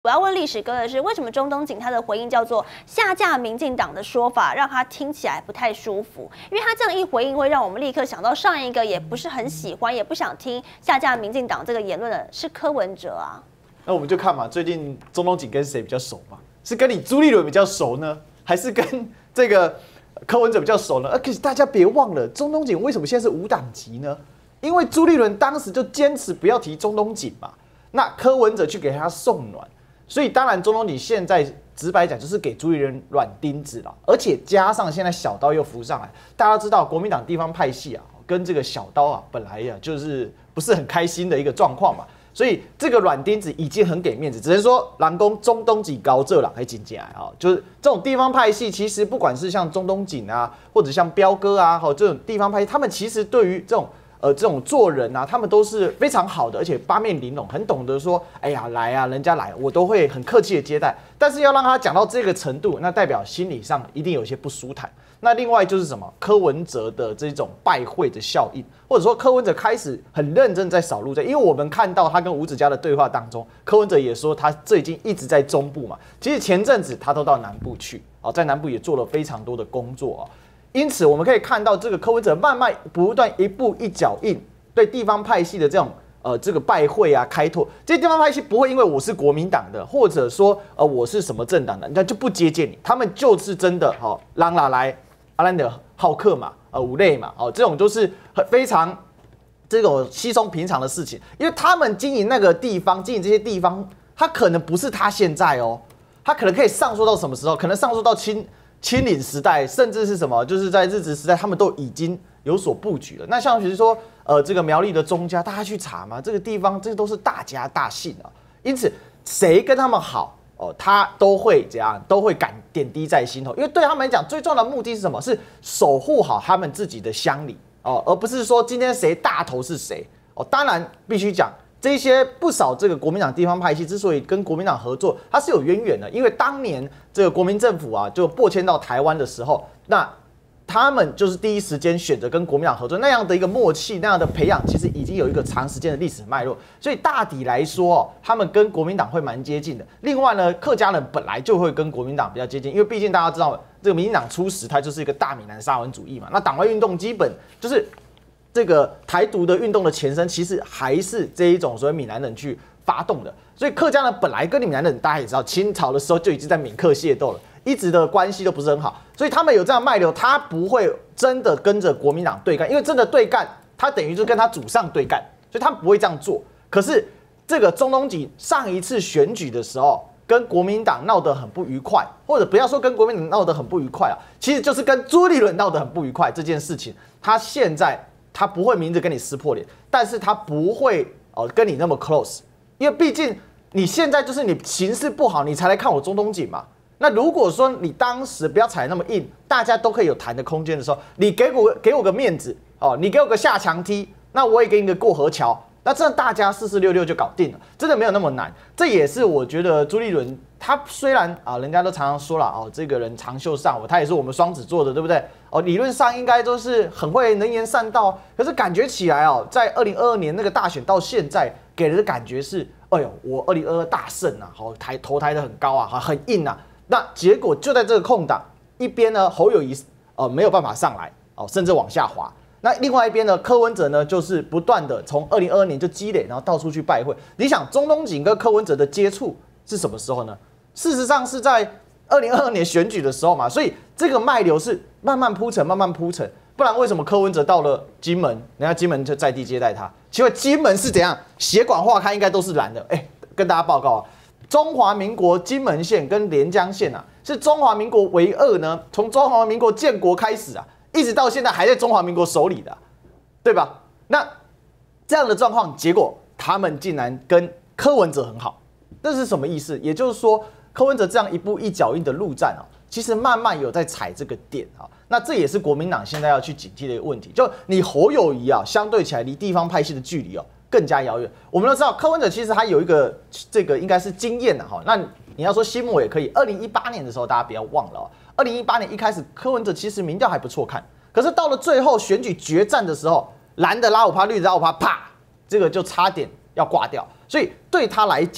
我要问历史哥的是，为什么中东锦他的回应叫做下架民进党的说法，让他听起来不太舒服？因为他这样一回应，会让我们立刻想到上一个也不是很喜欢，也不想听下架民进党这个言论的是柯文哲啊。 那我们就看嘛，最近中东锦跟谁比较熟嘛？是跟你朱立伦比较熟呢，还是跟这个柯文哲比较熟呢？可是大家别忘了，中东锦为什么现在是无党籍呢？因为朱立伦当时就坚持不要提中东锦嘛，那柯文哲去给他送暖。所以当然，中东锦现在直白讲就是给朱立伦软钉子了，而且加上现在小刀又浮上来，大家知道国民党地方派系啊，跟这个小刀啊，本来呀就是不是很开心的一个状况嘛，所以这个软钉子已经很给面子，只能说蓝公中东锦高这了还紧起来啊，就是这种地方派系，其实不管是像中东锦啊，或者像彪哥啊，好这种地方派系，他们其实对于这种做人啊，他们都是非常好的，而且八面玲珑，很懂得说，哎呀，来啊，人家来，我都会很客气的接待。但是要让他讲到这个程度，那代表心理上一定有一些不舒坦。那另外就是什么，柯文哲的这种拜会的效应，或者说柯文哲开始很认真在扫路在，因为我们看到他跟吴子嘉的对话当中，柯文哲也说他最近一直在中部嘛，其实前阵子他都到南部去，在南部也做了非常多的工作啊。因此，我们可以看到这个柯文哲慢慢不断一步一脚印，对地方派系的这种这个拜会啊开拓，这些地方派系不会因为我是国民党的，或者说我是什么政党的，那就不接见你，他们就是真的让来阿兰的好客嘛，五类嘛，这种都是非常这种稀松平常的事情，因为他们经营那个地方，经营这些地方，他可能不是他现在他可能可以上溯到什么时候？可能上溯到清领时代，甚至是什么，就是在日治时代，他们都已经有所布局了。那像比如说，这个苗栗的钟家，大家去查嘛，这个地方这都是大家大姓啊。因此，谁跟他们好他都会怎样，都会敢点滴在心头。因为对他们来讲，最重要的目的是什么？是守护好他们自己的乡里而不是说今天谁大头是谁当然必须讲。这些不少这个国民党地方派系之所以跟国民党合作，它是有渊源的。因为当年这个国民政府啊，就迫迁到台湾的时候，那他们就是第一时间选择跟国民党合作，那样的一个默契，那样的培养，其实已经有一个长时间的历史脉络。所以大抵来说他们跟国民党会蛮接近的。另外呢，客家人本来就会跟国民党比较接近，因为毕竟大家知道，这个民进党初时它就是一个大闽南沙文主义嘛，那党外运动基本就是这个台独的运动的前身，其实还是这一种所谓闽南人去发动的。所以客家人本来跟闽南人，大家也知道，清朝的时候就已经在闽客械斗了，一直的关系都不是很好。所以他们有这样脉流，他不会真的跟着国民党对干，因为真的对干，他等于就跟他祖上对干，所以他们不会这样做。可是这个中东锦上一次选举的时候，跟国民党闹得很不愉快，或者不要说跟国民党闹得很不愉快其实就是跟朱立伦闹得很不愉快这件事情，他现在。他不会明着跟你撕破脸，但是他不会跟你那么 close， 因为毕竟你现在就是你形势不好，你才来看我中东锦嘛。那如果说你当时不要踩那么硬，大家都可以有谈的空间的时候，你给我个面子你给我个下墙梯，那我也给你个过河桥，那这样大家4466就搞定了，真的没有那么难。这也是我觉得朱立伦他虽然人家都常常说了这个人长袖善舞，他也是我们双子座的，对不对？理论上应该都是很会能言善道，可是感觉起来在2022年那个大选到现在，给人的感觉是，哎呦，我2022大胜啊，头抬得很高啊，很硬啊。那结果就在这个空档，一边呢侯友宜没有办法上来甚至往下滑。那另外一边呢，柯文哲呢，就是不断的从2022年就积累，然后到处去拜会。你想，中东锦跟柯文哲的接触是什么时候呢？事实上是在2022年选举的时候嘛，所以这个脉流是慢慢铺陈，慢慢铺陈。不然为什么柯文哲到了金门，人家金门就在地接待他？请问金门是怎样？血管化开应该都是蓝的。跟大家报告中华民国金门县跟连江县是中华民国唯二呢，从中华民国建国开始一直到现在还在中华民国手里的，对吧？那这样的状况，结果他们竟然跟柯文哲很好，这是什么意思？也就是说，柯文哲这样一步一脚印的陆战其实慢慢有在踩这个点那这也是国民党现在要去警惕的一个问题，就你侯友宜相对起来离地方派系的距离更加遥远。我们都知道柯文哲其实他有一个这个应该是经验那你要说新墨也可以。2018年的时候，大家不要忘了2018年一开始柯文哲其实民调还不错看，可是到了最后选举决战的时候，蓝的拉5%，绿的拉5%，啪，这个就差点要挂掉。所以对他来讲，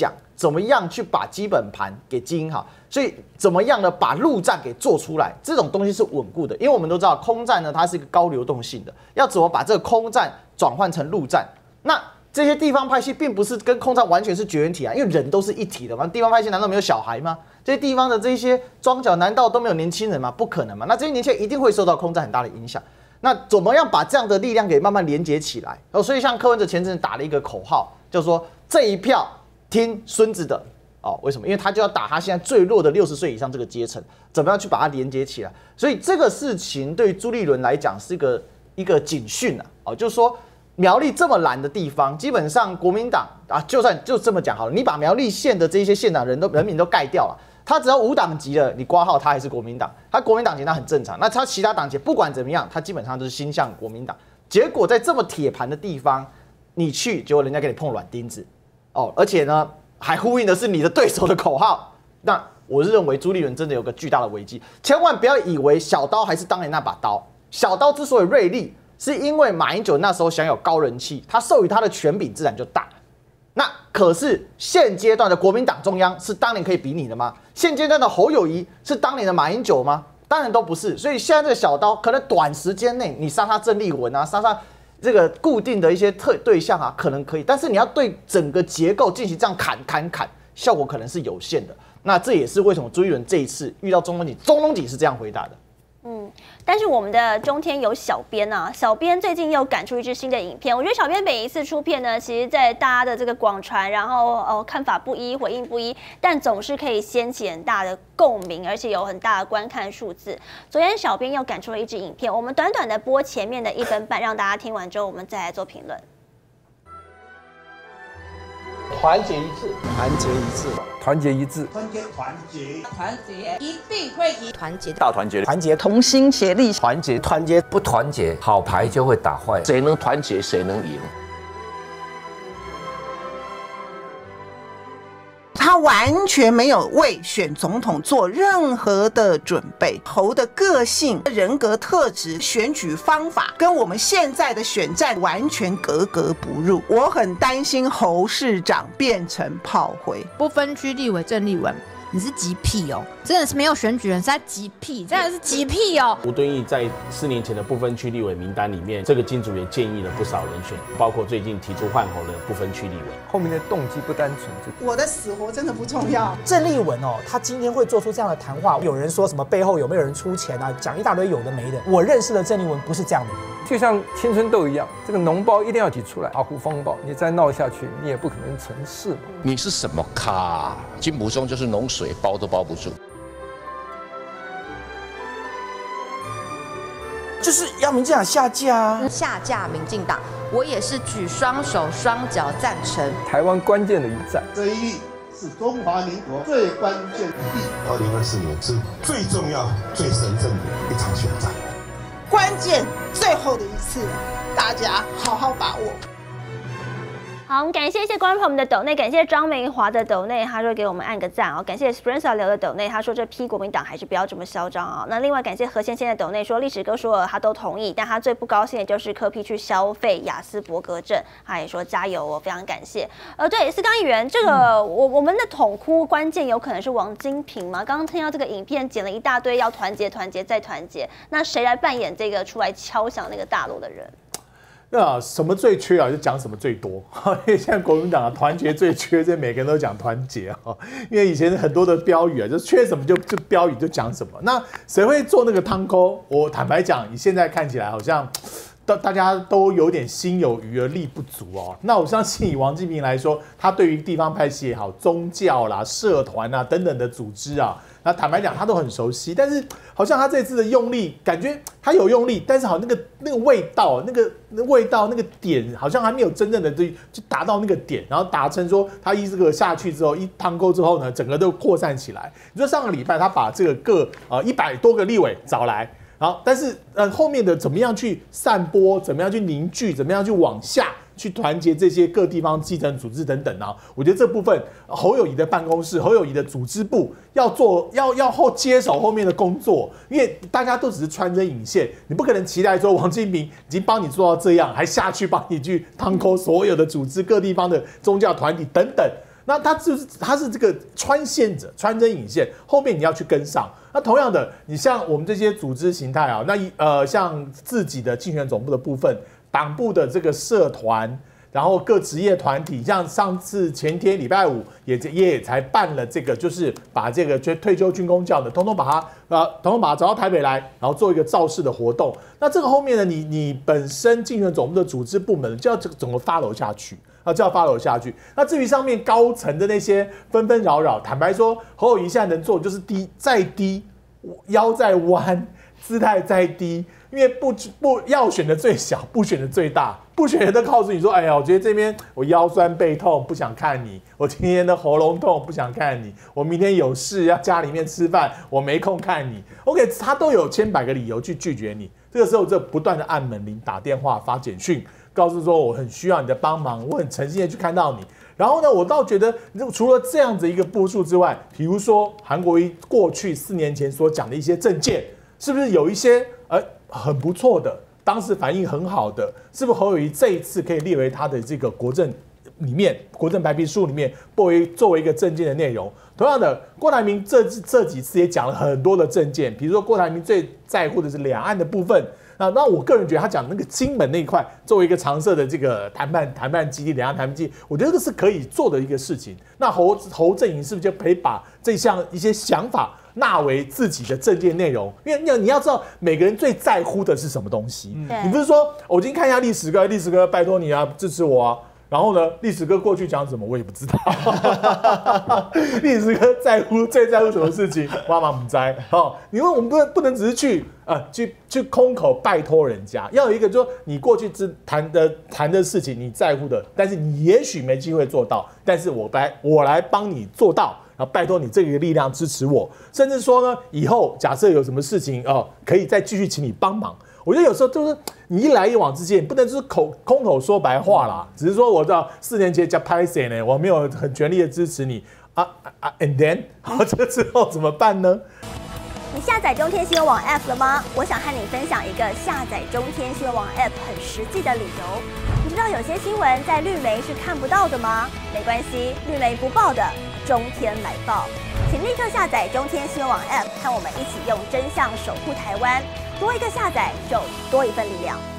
怎么样去把基本盘给经营好，所以怎么样呢把陆战给做出来，这种东西是稳固的，因为我们都知道空战呢它是一个高流动性的，要怎么把这个空战转换成陆战，那这些地方派系并不是跟空战完全是绝缘体啊，因为人都是一体的嘛，地方派系难道没有小孩吗？这些地方的这些庄脚难道都没有年轻人吗？不可能嘛，那这些年轻人一定会受到空战很大的影响。那怎么样把这样的力量给慢慢连接起来？所以像柯文哲前阵子打了一个口号，就是说这一票听孙子的哦，为什么？因为他就要打他现在最弱的60岁以上这个阶层，怎么样去把它连接起来？所以这个事情对于朱立伦来讲是一个警讯啊，哦，就是说苗栗这么蓝的地方，基本上国民党啊，就算就这么讲好了，你把苗栗县的这些县长人民都盖掉了。他只要无党籍了，你挂号他还是国民党，他国民党籍那很正常。那他其他党籍不管怎么样，他基本上都是心向国民党。结果在这么铁盘的地方，你去，结果人家给你碰软钉子，哦，而且呢还呼应的是你的对手的口号。那我认为朱立伦真的有个巨大的危机，千万不要以为小刀还是当年那把刀。小刀之所以锐利，是因为马英九那时候享有高人气，他授予他的权柄自然就大。那可是现阶段的国民党中央是当年可以比拟的吗？现阶段的侯友宜是当年的马英九吗？当然都不是。所以现在这个小刀，可能短时间内你杀郑丽文啊，杀这个固定的一些对象啊，可能可以，但是你要对整个结构进行这样砍，效果可能是有限的。那这也是为什么朱立伦这一次遇到中东锦是这样回答的。 但是我们的中天有小编啊，小编最近又赶出一支新的影片。我觉得小编每一次出片呢，其实在大家的这个广传，然后看法不一，回应不一，但总是可以掀起很大的共鸣，而且有很大的观看数字。昨天小编又赶出了一支影片，我们短短的播前面的1分半，让大家听完之后，我们再来做评论。 团结一致， 团结一致， 团结一致， 团结， 团结一定会赢， 团结大团结， 团结同心协力， 团结， 团结不团结，好牌就会打坏。 谁能团结，谁能赢。 他完全没有为选总统做任何的准备。侯的个性、人格特质、选举方法跟我们现在的选战完全格格不入。我很担心侯市长变成炮灰。 不分区立委郑丽文，你是急屁哦，真的是没有选举人，是在急屁，真的是急屁哦。 吴敦义在4年前的不分区立委名单里面，这个金主也建议了不少人选，包括最近提出换侯的不分区立委。 后面的动机不单纯， 我的死活真的不重要。 郑丽文哦，他今天会做出这样的谈话，有人说什么背后有没有人出钱啊，讲一大堆有的没的。我认识的郑丽文不是这样的人， 就像青春痘一样，这个脓包一定要挤出来。阿虎风暴，你再闹下去，你也不可能成事嘛。 你是什么咖？金溥中就是脓水，包都包不住。 就是要民进党下架啊！ 下架民进党，我也是举双手双脚赞成。 台湾关键的一战， 这一役是中华民国最关键的一役。 2024年是最重要、最神圣的一场选战， 关键最后的一次，大家好好把握。 好，我们感谢一些观众朋友们的抖内，感谢张明华的抖内，他说给我们按个赞哦。感谢 Sprinsa 留的抖内，他说这批国民党还是不要这么嚣张啊。那另外感谢何先生的抖内说，历史哥说了他都同意，但他最不高兴的就是柯 P 去消费亚斯伯格症，他也说加油哦，非常感谢。对，思刚议员，这个我们的统哭关键有可能是王金平吗？刚刚听到这个影片剪了一大堆要团结、团结再团结，那谁来扮演这个出来敲响那个大锣的人？ 那什么最缺啊，就讲什么最多。因为现在国民党团结最缺，这每个人都讲团结啊。因为以前很多的标语啊，就缺什么就标语就讲什么。那谁会做那个汤沟？我坦白讲，你现在看起来好像大家都有点心有余而力不足哦。那我相信以王金平来说，他对于地方派系也好、宗教啦、社团啊等等的组织啊。那坦白讲，他都很熟悉，但是好像他这次的用力，感觉他有用力，但是好像那个味道，那个味道那个点，好像还没有真正的就达到那个点，然后达成说他这个下去之后，一汤沟之后呢，整个都扩散起来。你说上个礼拜他把这个各100多个立委找来，好，但是后面的怎么样去散播，怎么样去凝聚，怎么样去往下。去团结这些各地方基层组织等等啊，我觉得这部分侯友宜的办公室、侯友宜的组织部要做，要接手后面的工作，因为大家都只是穿针引线，你不可能期待说王金平已经帮你做到这样，还下去帮你去汤沟所有的组织、各地方的宗教团体等等。 那它是这个穿线者，穿针引线，后面你要去跟上。那同样的，你像我们这些组织形态啊，那像自己的竞选总部的部分，党部的这个社团。然后各职业团体，像上次前天礼拜五也才办了这个，就是把这个退休军公教的，统统把它找到台北来，然后做一个造势的活动。那这个后面呢，你本身竞选总部的组织部门就要整个发楼下去啊，就要发楼下去。那至于上面高层的那些纷纷扰扰，坦白说，侯友宜现在能做就是再低，腰再弯，姿态再低。因为不要选的最小，不选的最大，不选的都告诉你说，哎呀，我觉得这边我腰酸背痛，不想看你；我今天的喉咙痛，不想看你；我明天有事要家里面吃饭，我没空看你。OK， 他都有千百个理由去拒绝你。这个时候就不断的按门铃、打电话、发简讯，告诉说我很需要你的帮忙，我很诚心的去看到你。然后呢，我倒觉得除了这样子一个步数之外，比如说韩国瑜过去4年前所讲的一些政见，是不是有一些很不错的，当时反应很好的，是不是侯友宜这一次可以列为他的这个国政里面，国政白皮书里面作为一个政见的内容？同样的，郭台铭这几次也讲了很多的政见，比如说郭台铭最在乎的是两岸的部分。那我个人觉得他讲那个金门那一块作为一个常设的这个谈判基地，两岸谈判基地，我觉得这个是可以做的一个事情。那侯阵营是不是就可以把这项一些想法纳为自己的政见内容？因为你要知道每个人最在乎的是什么东西。你不是说我今天看一下历史哥，拜托你啊，支持我啊。然后呢，历史哥过去讲什么我也不知道。历史哥最在乎什么事情，妈妈不知道。因为我们不能只是去空口拜托人家，要有一个就是你过去谈的事情你在乎的，但是你也许没机会做到，但是我来帮你做到。然后拜托你这个力量支持我，甚至说呢，以后假设有什么事情可以再继续请你帮忙。我觉得有时候就是你一来一往之间，不能就是空口说白话啦，只是说我知道4年前加拍谁呢，我没有很全力的支持你and then 这之后怎么办呢？ 你下载中天新闻网 App 了吗？我想和你分享一个下载中天新闻网 App 很实际的理由。你知道有些新闻在绿媒是看不到的吗？没关系，绿媒不报的，中天来报。请立刻下载中天新闻网 App， 和我们一起用真相守护台湾。多一个下载，就多一份力量。